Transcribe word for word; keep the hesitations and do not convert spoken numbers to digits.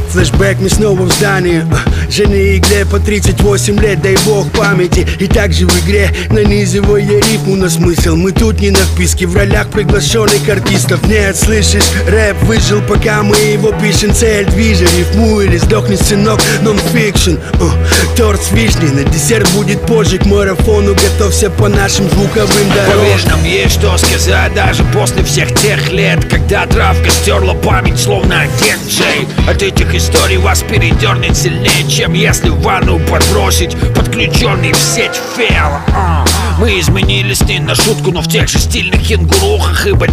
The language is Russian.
Флэшбэк, мы снова в здании. Жене и Игле по тридцать восемь лет, дай бог памяти. И также в игре, нанизывая рифму на смысл. Мы тут не на вписке, в ролях приглашенных артистов. Нет, слышишь, рэп выжил, пока мы его пишем. Цель движа, рифму или сдохни, сынок, нон-фикшн. uh, Торт с вишней, на десерт будет позже. К марафону готовься по нашим звуковым дорогам. Поверь, нам есть что сказать даже после всех тех лет, когда травка стерла память, словно диджей. От этих историй вас передернет сильнее, чем если в ванну подбросить подключенный в сеть фейл. uh. Мы изменились не на шутку, но в тех же стильных кенгурухах, ибо